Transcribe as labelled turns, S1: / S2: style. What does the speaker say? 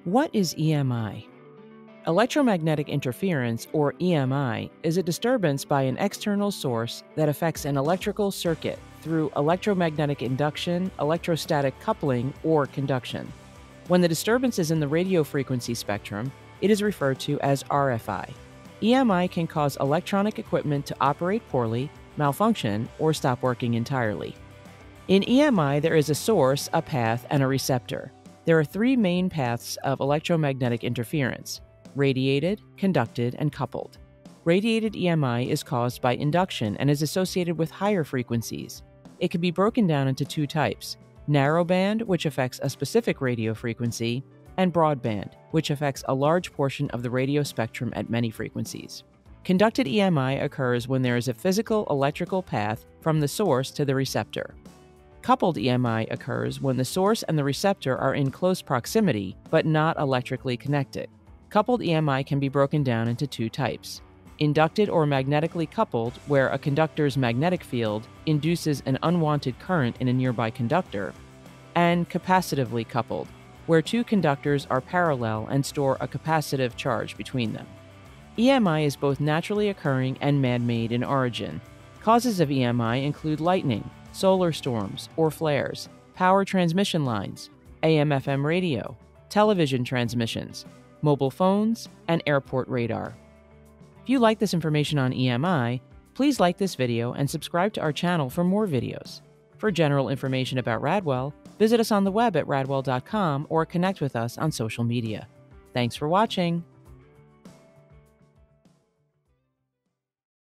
S1: What is EMI? Electromagnetic interference, or EMI, is a disturbance by an external source that affects an electrical circuit through electromagnetic induction, electrostatic coupling, or conduction. When the disturbance is in the radio frequency spectrum, it is referred to as RFI. EMI can cause electronic equipment to operate poorly, malfunction, or stop working entirely. In EMI, there is a source, a path, and a receptor. There are three main paths of electromagnetic interference: radiated, conducted, and coupled. Radiated EMI is caused by induction and is associated with higher frequencies. It can be broken down into two types: narrowband, which affects a specific radio frequency, and broadband, which affects a large portion of the radio spectrum at many frequencies. Conducted EMI occurs when there is a physical electrical path from the source to the receptor. Coupled EMI occurs when the source and the receptor are in close proximity but not electrically connected. Coupled EMI can be broken down into two types: inducted or magnetically coupled, where a conductor's magnetic field induces an unwanted current in a nearby conductor, and capacitively coupled, where two conductors are parallel and store a capacitive charge between them. EMI is both naturally occurring and man-made in origin. Causes of EMI include lightning, solar storms or flares, power transmission lines, AM/FM radio, television transmissions, mobile phones, and airport radar. If you like this information on EMI, please like this video and subscribe to our channel for more videos. For general information about Radwell, visit us on the web at radwell.com or connect with us on social media. Thanks for watching.